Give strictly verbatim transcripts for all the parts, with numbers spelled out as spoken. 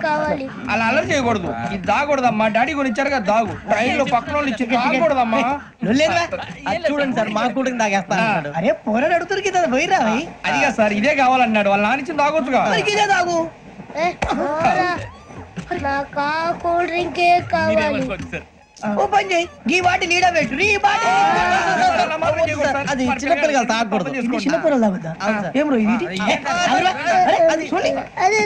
కావాలి. అలా అల్లరి చేయకూడదు. ఇది దాగకూడదమ్మా. డాడీ కొని ఇచ్చారు కదా దాగు. ట్రైన్ లో పక్కన వాళ్ళు ఇచ్చి దాగకూడదమ్మా. చూడండి సార్, మా కూడా తాగేస్తా. అరే పోరాడు అడుగుతారు కదా పోయిరా. అదిగా సార్ ఇదే కావాలన్నాడు. వాళ్ళ నాన్న ఇచ్చింది తాగొచ్చుగా. ఇదే తాగు. నాకు ఆ కూల్ డ్రింకే కావాలి. ఓ పని చేయి, ఈ వాటి నీడ పెట్టు. ఈ వాటి అది చిన్నపిల్లలు తాగకూడదు. చిన్నపిల్లలు తాగుతా. ఏం రో ఇది? అది చూడండి. అదే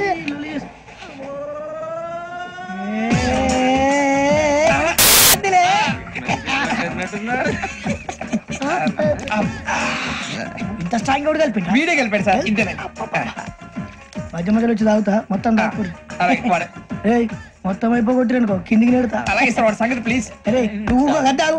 ఇంత స్ట్రాంగ్ కూడా కలిపి వీడే కలిపాడు సార్. ఇంతేనే. మధ్య మధ్యలో వచ్చి తాగుతా. మొత్తం తాగుతారు. అలాగే మొత్తం అయిపోగొట్టి అనుకో కిందికి నేడుతా. అలాగే సార్ వాడి సంగతి ప్లీజ్. అరే నువ్వు తాగు.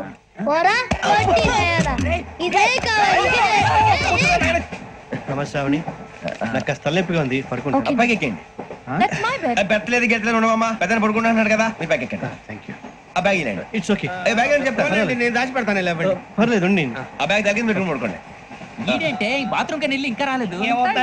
ఇదే కావాలి. నమస్కారం. నాకు కాస్త తలెప్పిగా ఉంది, పడుకుంటా. పైకి ఎక్కండి. పెట్టలేదు గెట్టలేదు ఉండవమ్మా. పెద్దని పడుకుంటున్నాడు కదా, మీరు పైకి ఎక్కండి. Thank you. ఆ బ్యాగ్ ఇలాండి. It's okay. బ్యాగ్ అని చెప్తాను, నేను దాచి పెడతాను. లేవండి. పర్లేదు ఉండి. ఆ బ్యాగ్ తగ్గింది పెట్టుకుని పడుకోండి. ఏంటంటే బాత్రూమ్ కని వెళ్ళి ఇంకా రాలేదు.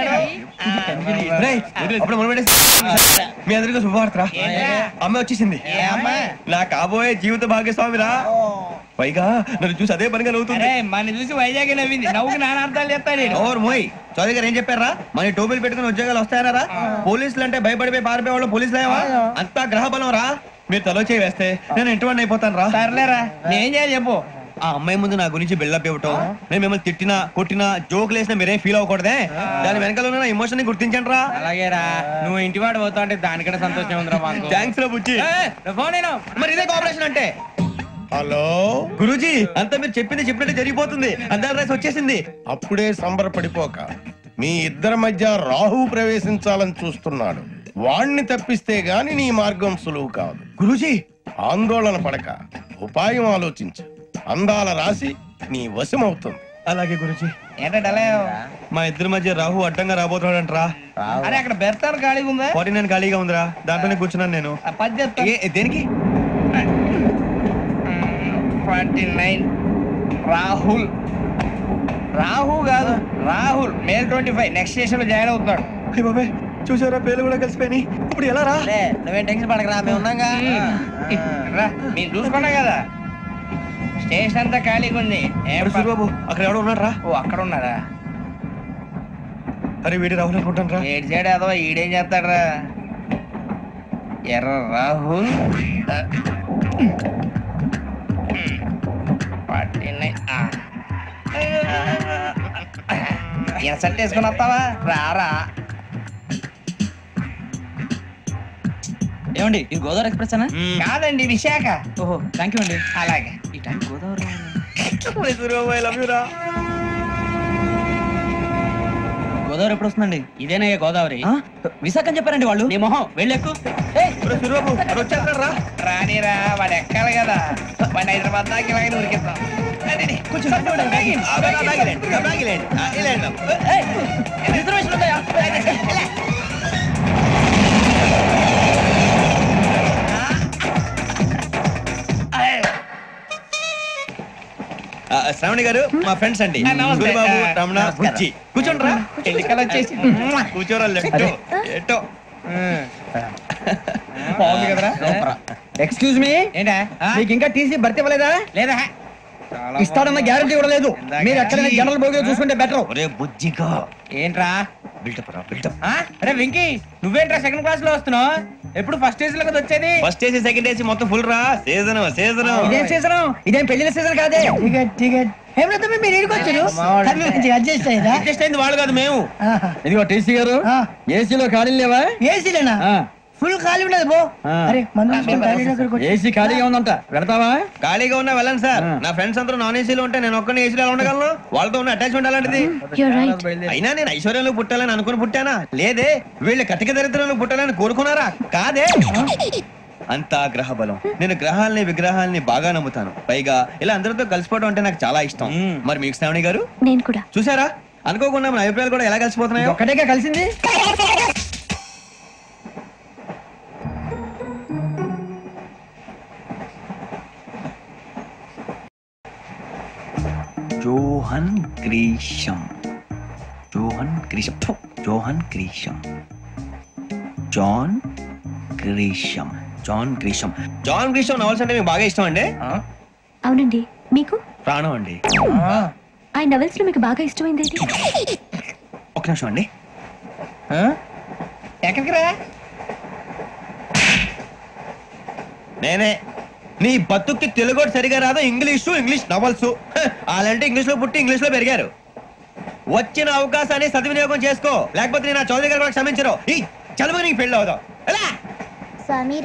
అప్పుడు మీ అందరికీ శుభవార్తరా. అమ్మాయి వచ్చేసింది. నా కాబోయే జీవిత భాగ్యస్వామిరా. పైగా నన్ను చూసి అదే పనిగా నవ్వుతుంది. మన చూసి వైజాగ్ నవ్వింది. నవ్వుకి నాన్న అర్థాలు చెప్తాడు. ఓర్ మోయ్ చౌదరి గారు ఏం చెప్పారా? మన టోబీలు పెట్టుకుని ఉద్యోగాలు వస్తాయనరా? పోలీసులు అంటే భయపడిపోయి పారిపోయే వాళ్ళు పోలీసులు ఏవా? అంతా గ్రహ బలం రా. మీరు తలో చేయి వేస్తే నేను ఇంటివాడిని అయిపోతాను రా. సర్లేరా, నేనేం చేయాలి చెప్పు. ఆ అమ్మాయి ముందు నా గురించి బిల్డప్ ఇవ్వటం, నేను మిమ్మల్ని తిట్టినా కొట్టినా జోకులు వేసినా మీరేం ఫీల్ అవ్వకూడదే. దాని వెనకాల ఉన్న ఎమోషన్ ని గుర్తించండి రా. అలాగేరా, నువ్వు ఇంటి వాడు పోతా అంటే దానికంటే సంతోషం ఉందిరా మాకు. థ్యాంక్స్ రా బుజ్జి. మరి ఇదే కోఆపరేషన్ అంటే. హలో గురూజీ, అంతా మీరు చెప్పింది చెప్పినట్టు జరిగిపోతుంది. అందాల రైస్ వచ్చేసింది. అప్పుడే సంబరపడిపోక. మీ ఇద్దరి మధ్య రాహు ప్రవేశించాలని చూస్తున్నాడు. వాణ్ణి తప్పిస్తే గాని నీ మార్గం సులువు కాదు. గురూజీ, ఆందోళన పడక, ఉపాయం ఆలోచించు. అందాల రాశి నీ వశమవుతుంది. అలాగే గురూజీ. ఏంటంటే మా ఇద్దరి మధ్య రాహు అడ్డంగా రాబోతున్నాడంట్రా. అరే అక్కడ బెర్తాను ఖాళీగా ఉందా? ఫార్టీ నైన్ ఖాళీగా ఉందిరా, దాంట్లోనే కూర్చున్నాను నేను. దేనికి? Forty nine Rahul. రాహు కాదు, Rahul. May twenty five next station లో జాయిన్ అవుతున్నాడు. బాబాయ్ చూసారా, పేర్లు కూడా కలిసిపోయి. ఇప్పుడు ఎలా రా? నువ్వేం టెన్షన్ పడకరా, మేము ఉన్నాగా. మీరు చూసుకున్నా కదా, స్టేషన్ అంతా ఖాళీగా ఉంది. బాబు అక్కడ ఎవడో ఉన్నాడు రా. ఓ అక్కడ ఉన్నారా? అరే వీడి రాహుల్ అనుకుంటాను రా. ఏడు సైడ్ అదో ఈడేం చేస్తాడు రా. ఎర్ర రాహుల్ సెట్ వేసుకుని వస్తావా? రారా. ఏమండి, ఇది గోదావరి ఎక్స్ప్రెస్ అనా? కాదండి, విశాఖ. ఓహో థ్యాంక్ యూ అండి. అలాగే. ఈ టైం గోదావరి గోదావరి ఎప్పుడు వస్తుందండి? ఇదేనయ్యా గోదావరి. విశాఖ అని చెప్పారండి వాళ్ళు. నీ మొహం వెళ్ళెక్కు. రానిరా, వాడు ఎక్కాలి కదా. వాడిని హైదరాబాద్ దాకా ఇలాగే ఉరికిస్తాం. కొంచెం రిజర్వేషన్ ఉంటాయా? శ్రావణి గారు మా ఫ్రెండ్స్ అండి. బాబు, రమణ, బుజ్జి. కూర్చోండి రా. ఎన్నికలు వచ్చేసి కూర్చోరా. ఎట్టో బాగుంది కదరా. ఎక్స్క్యూజ్ మీ, ఏంటా మీకు ఇంకా టీసీ భర్తీ ఇవ్వలేదా? లేదా? ఇస్తాడన్న గ్యారంటీ కూడా లేదు. మీరు ఎక్కడైనా జనరల్ బోగిలో చూసుకుంటే బెటర్. ఒరే బుజ్జిగా. ఏంట్రా బిల్డప్ రా, బిల్డప్. అరే వెంకీ, నువ్వేంట్రా సెకండ్ క్లాస్ లో వస్తున్నావు? ఎప్పుడు ఫస్ట్ ఏసీ లో కదా వచ్చేది? ఫస్ట్ ఏసీ సెకండ్ ఏసీ మొత్తం ఫుల్ రా. Season season. ఇదేం సీజన్? ఇదేం పెళ్లిన సీజన్ కాదే. టికెట్ టికెట్ ఏం లేదు, మీరు ఇడికి వచ్చారు. అడ్జస్ట్ అయ్యారా? అడ్జస్ట్ అయింది వాళ్ళు కాదు, మేము. ఇదిగో టీసీ గారు, ఏసీలో ఖాళీలు లేవా? ఏసీలేనా? ఫుల్ ఖాళీ ఉండదు బో. అరే ఏసీ ఖాళీగా ఉందంట, పెడతావా? ఖాళీగా ఉన్నా వెళ్ళండి సార్. నా ఫ్రెండ్స్ అందరూ నాన్ ఏసీలో ఉంటే నేను ఒక్కనే ఏసీలో ఎలా ఉండగలను? వాళ్ళతో ఉన్న అటాచ్మెంట్ అలాంటిది. అయినా నేను ఐశ్వర్యంలో పుట్టాలని అనుకుని పుట్టానా? లేదే. వీళ్ళు కటిక దరిద్రంలో పుట్టాలని కోరుకున్నారా? కాదే. అంతా గ్రహ బలం. నేను గ్రహాలని విగ్రహాలని బాగా నమ్ముతాను. పైగా ఇలా అందరితో కలిసిపోవడం అంటే నాకు చాలా ఇష్టం. మరి మీకు శ్రావణి గారు? నేను కూడా. చూసారా, అనుకోకుండా మన అభిప్రాయాలు కూడా ఎలా కలిసిపోతున్నాయో. ఒక్కటేగా కలిసింది. Johan Grisham. Johan Grisham. Johan Grisham. John Grisham John Grisham John Grisham novels అంటే మీకు బాగా ఇష్టం అండి? అవునండి. మీకు? ప్రాణం అండి. ఆ నవల్స్ లో మీకు బాగా ఇష్టమైంది ఏంటి? ఒక నిమిషం అండి. ఎక్కడికి రా? నేనే. నీ బతుక్కి తెలుగు సరిగా రాదు, ఇంగ్లీషు ఇంగ్లీష్ నవల్స్. అలాంటి ఇంగ్లీష్ లో పుట్టి ఇంగ్లీష్ లో పెరిగారు. వచ్చిన అవకాశాన్ని సద్వినియోగం చేసుకో, లేకపోతే నేను ఆ చౌదరి గారు కూడా క్షమించరు. ఈ చదువు నీకు పెళ్ళి అవుదాం. స్వామి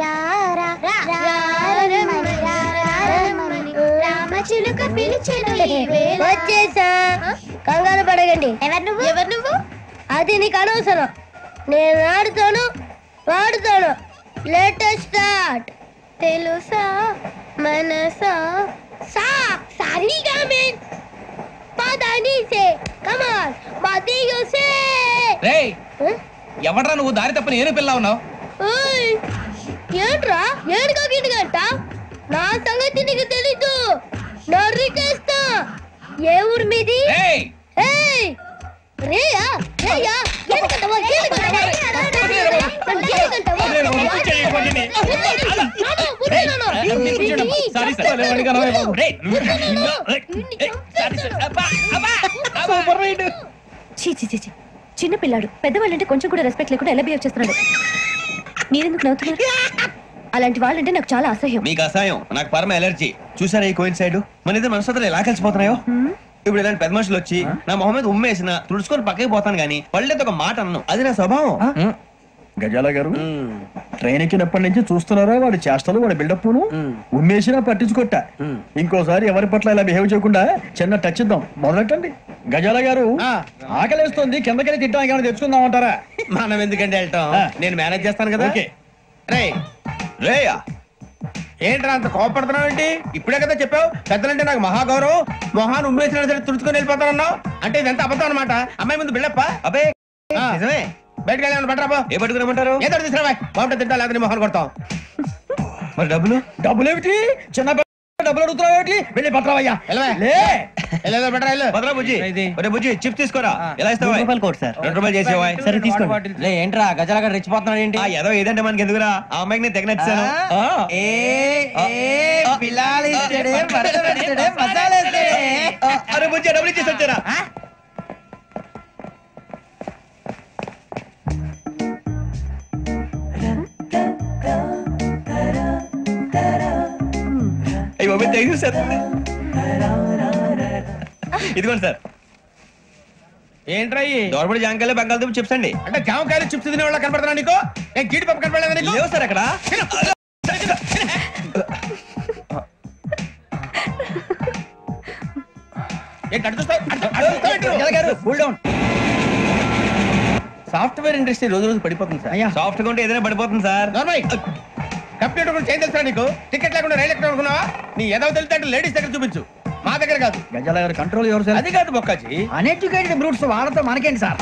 వచ్చేసా. కంగారు పడగండి. ఎవరు నువ్వు? ఎవరు నువ్వు? అది నీకు అనవసరం. నేను ఆడుతాను వాడుతాను. Latest start. తెలుసా మనసా సా సారీగా మెన్ పదని సే కమాన్ మదియో సే. రేయ్ ఎవడ్రా నువ్వు? దారి తప్పని ఏను పిల్ల ఉన్నావు? ఓయ్ ఏంట్రా ఏడుగా గిడుగంట? నా సంగతి నీకు తెలీదు. నరికేస్తా. ఏ ఊరు మీది? రేయ్ ఏయ్ రేయా రేయా ఏడుగంటవా ఏడుగంటవా ఏడుగంటవా సారీ సార్. రేయ్ సూపర్ రైట్. చీ చీ చీ చీ. చిన్న పిల్లాడు. పెద్దవాళ్ళంటే కొంచెం కూడా రెస్పెక్ట్ లేకుండా ఎలా బిహేవ్ చేస్తున్నాడు. మీరెందుకు నవ్వుతున్నారు? అలాంటి వాళ్ళంటే నాకు చాలా అసహ్యం. మీకు అసహ్యం, నాకు పరమ ఎలర్జీ. చూసారా ఈ కోయిన్ సైడ్? మన ఇద్దరు మనసులో ఎలా కలిసిపోతున్నాయో. ఇప్పుడు ఇలాంటి పెద్ద మనుషులు వచ్చి నా మొహం మీద ఉమ్మేసిన తుడుచుకొని పక్కకి పోతాను గానీ పళ్ళేతో ఒక మాట అన్ను. అది నా స్వభావం. గజాల గారు ట్రైన్ ఎక్కినప్పటి నుంచి చూస్తున్నారా వాడి చేష్టలు, వాడి బిల్డప్ ఉమ్మేసినా పట్టించుకోట. ఇంకోసారి ఎవరి పట్ల ఇలా బిహేవ్ చేయకుండా చిన్న టచ్ ఇద్దాం. మొదలెట్టండి. గజాల గారు ఆకలేస్తుంది, కిందకెళ్ళి తిట్టడానికి ఏమైనా తెచ్చుకుందాం అంటారా? మనం ఎందుకంటే వెళ్తాం, నేను మేనేజ్ చేస్తాను కదా. రే రేయా ఏంట్రా అంత కోపడుతున్నావు ఏంటి? ఇప్పుడే కదా చెప్పావు పెద్దలంటే నాకు మహాగౌరవం, మొహాన్ని ఉమ్మేసిన సరే తుడుచుకొని వెళ్ళిపోతానన్నావు. అంటే ఇదంతా అబద్ధం అనమాట. అమ్మాయి ముందు బిళ్ళప్ప. అబ్బే నిజమే. బయటకు వెళ్ళాను బట్రాబో. ఏ పట్టుకురమ్మంటారు? ఏదో తీసుకురా బాగుంటే తింటా, లేకపోతే మొహాన్ని కొడతాం. మరి డబ్బులు? డబ్బులు ఏమిటి? చిన్న డబ్బులు అడుగుతున్నావు ఏంటి? వెళ్ళి పట్టరావయ్యా. వెళ్ళేదో బట్రా వెళ్ళు. భద్రా బుజ్జి, ఒరే బుజ్జి చిప్స్ తీసుకోరా. ఎలా ఇస్తావా? రూపాయలు కోట్ సార్. రెండు రూపాయలు చేసేవా? సరే తీసుకోండి. లే ఏంట్రా గజాల గారు రెచ్చిపోతున్నాడు ఏంటి? ఆ ఏదో ఏదంటే మనకి ఎందుకురా? ఆ అమ్మాయికి నేను తెగ నచ్చాను. అరే బుజ్జి డబ్బులు ఇచ్చేసి వచ్చారా? ఇదిగోండి సార్. ఏంట్రా దోరబడి జాంకాయలు బంగాళదుంప చిప్స్ అండి. అంటే జామకాయలు చిప్స్ తినే వాళ్ళ కనపడుతున్నా నీకు? నేను గీడి పప్పు కనపడలేదు నీకు? లేవు సార్ అక్కడ. సాఫ్ట్వేర్ ఇండస్ట్రీ రోజు రోజు పడిపోతుంది సార్. సాఫ్ట్ గా ఉంటే ఏదైనా పడిపోతుంది సార్. కంప్యూటర్ కూడా చేంజ్ తెలుసా నీకు? టికెట్ లేకుండా రైలు ఎక్కడ అనుకున్నావా? నీ ఏదో తెలితే అంటే లేడీస్ దగ్గర చూపించు, మా దగ్గర కాదు. గజాల గారు కంట్రోల్ ఎవరు సార్? అది కాదు బొక్కాజీ. అన్ఎడ్యుకేటెడ్ బ్రూట్స్ వాళ్ళతో మనకేంటి సార్?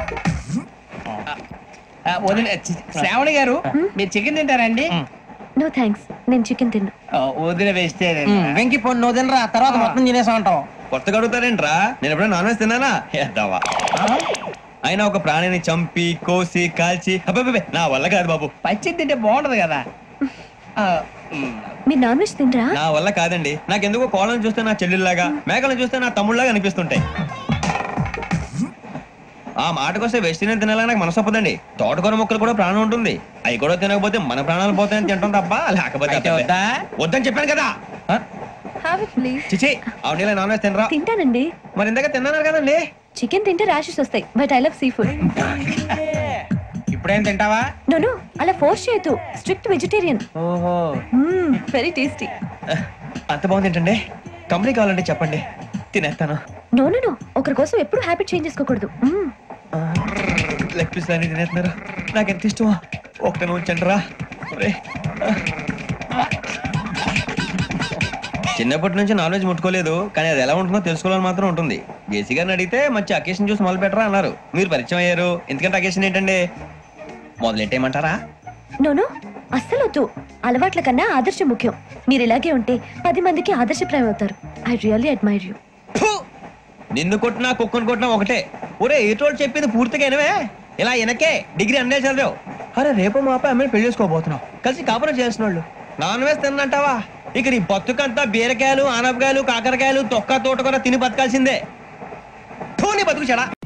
శ్రావణి గారు మీరు చికెన్ తింటారండి? నో థ్యాంక్స్, నేను చికెన్ తిన్నా. వదిన వేస్తే వెంకి పొన్ను నువ్వు తినరా, తర్వాత మొత్తం తినేసా ఉంటాం. కొత్తగా అడుగుతారేంట్రా? నేను ఎప్పుడైనా నాన్ వెజ్ తిన్నానా? ఎద్దావా. అయినా ఒక ప్రాణిని చంపి కోసి కాల్చి అబ్బే నా వల్ల కాదు బాబు. పచ్చి తింటే బాగుంటది కదా. మీరు నాన్ వెజ్ తినరా? నా వల్ల కాదండి. నాకెందుకో కోళ్ళని చూస్తే నా చెల్లెల్లాగా, మేకలను చూస్తే నా తమ్ముళ్ళలాగా అనిపిస్తుంటాయి. ఆ మాటకొస్తే వెస్టిరియన్ తినాలని నాకు మనసు ఒప్పదండి. తోటకూర మొక్కలు కూడా ప్రాణం ఉంటుంది. అవి కూడా తినకపోతే మన ప్రాణాలు పోతాయని తింటాం తప్ప లేకపోతే వద్దని చెప్పాను కదా. చిచి అవునీ నాన్ వెజ్ తినరా? తింటానండి. మరి ఇందాక తిన్నాను కదండి. చికెన్ తింటే ర్యాషెస్ వస్తాయి, but I love sea food. ఇప్పుడేం తింటావా? నో నో, అలా ఫోర్స్ చేయొద్దు. Strict vegetarian. ఓహో, వెరీ టేస్టీ. అంత బాగుంది ఏంటండి? కంపెనీ కావాలంటే చెప్పండి, తినేస్తాను. నో నో నో, ఒకరి కోసం ఎప్పుడు హ్యాబిట్ చేంజ్ చేసుకోకూడదు. లెగ్ పీస్ అన్ని తినేస్తున్నారు. నాకు ఎంత ఇష్టమో ఒకటే ఉంచండి రా. చిన్నప్పటి నుంచి నాన్ వెజ్ ముట్టుకోలేదు, కానీ అది ఎలా ఉంటుందో తెలుసుకోవాలని మాత్రం ఉంటుంది. జేసీ గారిని అడిగితే మంచి అకేషన్ చూసి మొదలు పెట్టరా అన్నారు. మీరు పరిచయం అయ్యారు, ఎందుకంటే అకేషన్ ఏంటండి? మొదలెట్టేయమంటారా? నో నో, అస్సలు వద్దు. అలవాట్ల కన్నా ఆదర్శం ముఖ్యం. మీరు ఇలాగే ఉంటే పది మందికి ఆదర్శప్రాయం అవుతారు. I really admire you. నిన్ను కొట్టినా కుక్కను కొట్టినా ఒకటే. ఒరే ఏటోళ్ళు చెప్పింది పూర్తిగా వినవే. ఇలా వెనకే డిగ్రీ అన్నే చదివావు. అరే రేపు మా అబ్బాయి అమ్మని పెళ్లి చేసుకోబోతున్నావు కలిసి కాపురం చేసిన వాళ్ళు నాన్ వేసి తిన్నంటావా ఇక నీ బతుకంతా బీరకాయలు ఆనపకాయలు కాకరకాయలు తొక్క తోట కూడా తిని బతకాల్సిందే నీ బతుకు చెడా